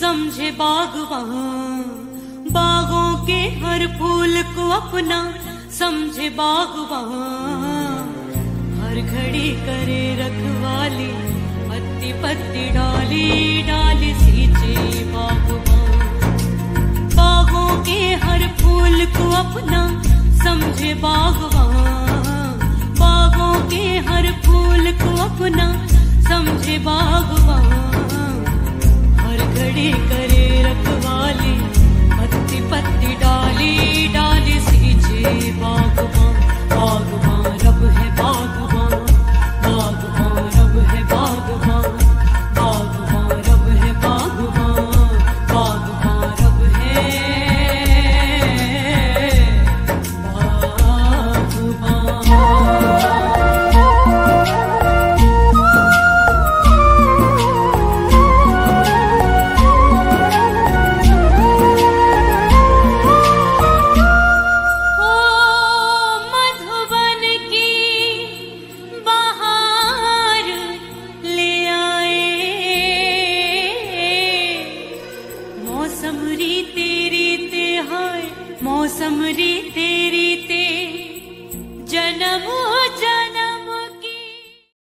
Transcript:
समझे बागवान, बागों के हर फूल को अपना समझे बागवान। हर घड़ी करे रखवाली, पत्ती पत्ती डाली डाली सींचे बागवान। बागों के हर फूल को अपना समझे बागवान, बागों के हर फूल को अपना समझे बागवान। हर घड़ी करे रखवाली, पत्ती पत्ती डाली डाली सींचे बागवान। बागवान रब है बागवान, बागवान रब है बागवान, बागवान रब है बागवान, बागवान रब है मौसम रीते